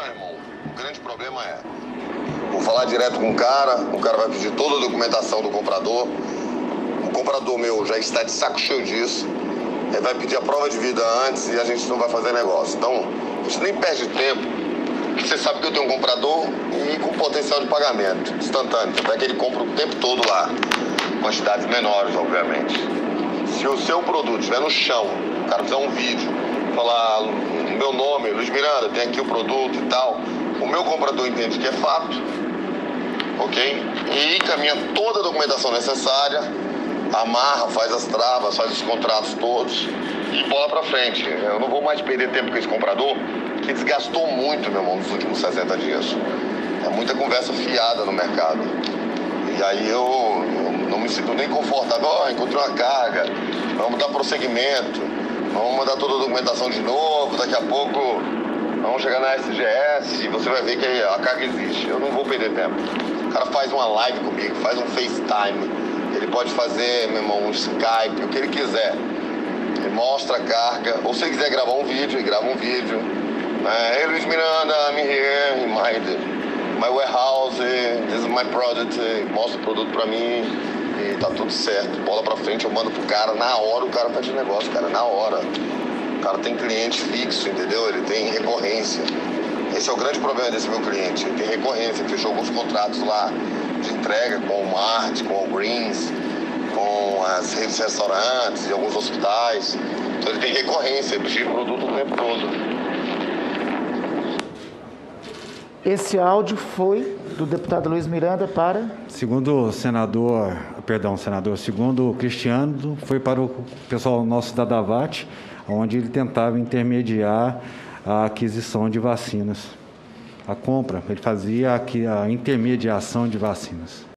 Então, irmão, o grande problema é... Vou falar direto com o cara vai pedir toda a documentação do comprador. O comprador meu já está de saco cheio disso. Ele vai pedir a prova de vida antes e a gente não vai fazer negócio. Então, a gente nem perde tempo. Você sabe que eu tenho um comprador e com potencial de pagamento instantâneo. Até que ele compra o tempo todo lá. Quantidades menores, obviamente. Se o seu produto estiver no chão, o cara fizer um vídeo, falar o meu nome, Luiz Miranda, tem aqui o produto e tal, o meu comprador entende que é fato, ok? E encaminha toda a documentação necessária, amarra, faz as travas, faz os contratos todos e bola pra frente. Eu não vou mais perder tempo com esse comprador, que desgastou muito, meu irmão, nos últimos 60 dias. É muita conversa fiada no mercado. E aí eu não me sinto nem confortável. Encontrei uma carga, vamos dar prosseguimento, vamos mandar toda a documentação de novo, daqui a pouco vamos chegar na SGS e você vai ver que a carga existe. Eu não vou perder tempo. O cara faz uma live comigo, faz um FaceTime, ele pode fazer, meu irmão, um Skype, o que ele quiser. Ele mostra a carga, ou se ele quiser gravar um vídeo, ele grava um vídeo. Hey, Luiz Miranda, I'm here in my warehouse, this is my product, mostra o produto pra mim e tá tudo certo. Bola pra frente, eu mando pro cara, na hora o cara faz o negócio, cara, na hora. O cara tem cliente fixo, entendeu? Ele tem recorrência. Esse é o grande problema desse meu cliente, ele tem recorrência, ele fechou alguns contratos lá de entrega com o Mart, com o Greens, com as redes de restaurantes e alguns hospitais. Então ele tem recorrência, ele precisa de produto o tempo todo. Esse áudio foi do deputado Luiz Miranda para... Segundo o Cristiano, foi para o pessoal nosso da Davat, onde ele tentava intermediar a aquisição de vacinas. A compra, ele fazia a intermediação de vacinas.